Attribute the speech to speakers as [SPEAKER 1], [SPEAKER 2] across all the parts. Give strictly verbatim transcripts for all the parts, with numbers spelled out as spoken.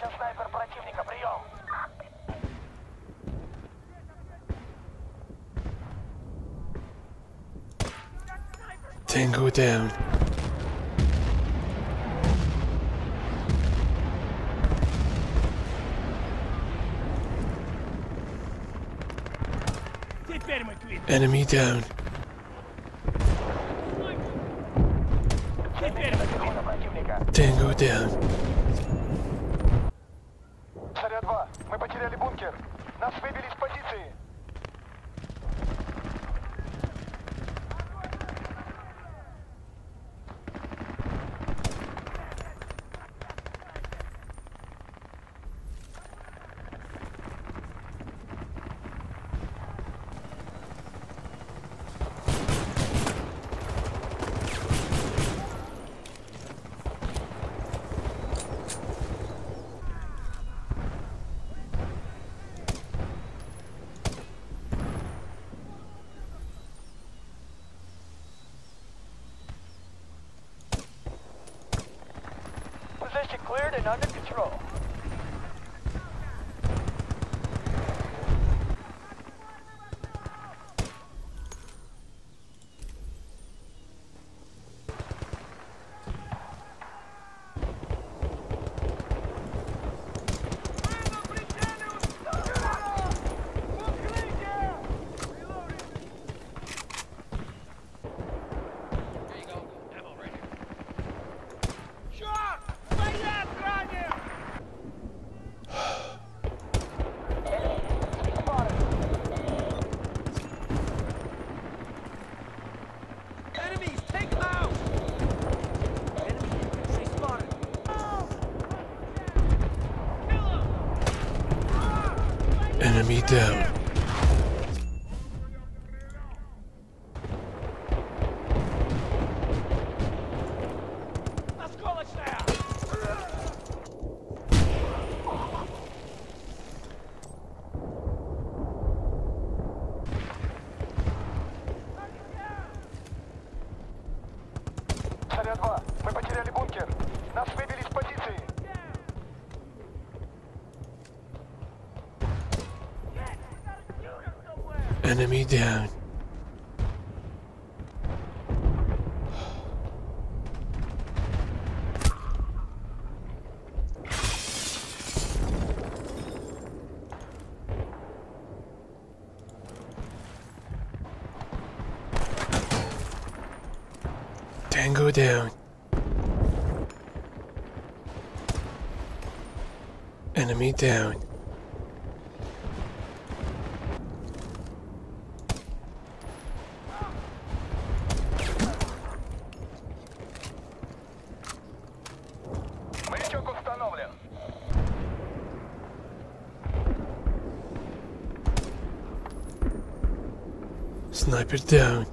[SPEAKER 1] снайпер противника, прием!
[SPEAKER 2] Tango down. Enemy down. Tango down.
[SPEAKER 1] Царя два, мы потеряли бункер. Нас выбили с позиции. Position cleared and under control.
[SPEAKER 2] Enemy down.
[SPEAKER 1] Царя два, мы потеряли бункер. Нас выбили с позиции.
[SPEAKER 2] Enemy down. Tango down. Enemy down.
[SPEAKER 1] Маячок установлен.
[SPEAKER 2] Sniper down.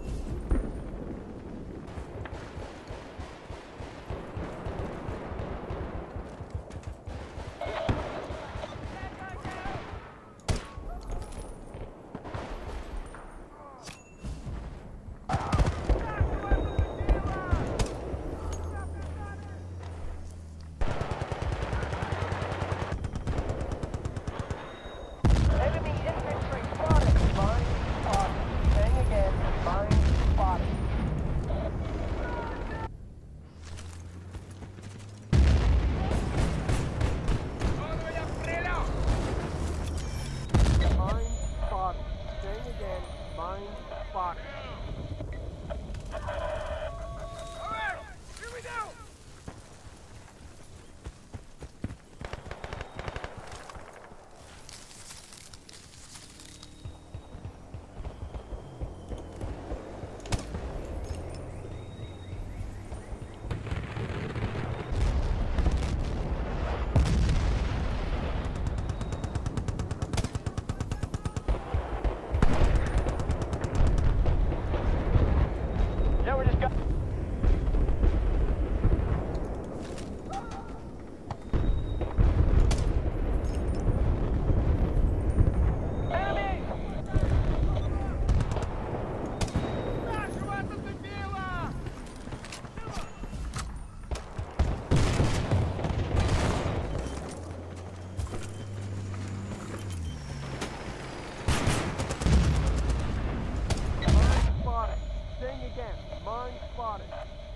[SPEAKER 1] Enemy infantry spotted. Mine spotted. Saying again, mine spotted. Mine spotted. Saying again, mine spotted. Here we go! Yeah, we just got... Enemy! Нашего зацепило! again. Mine spotted.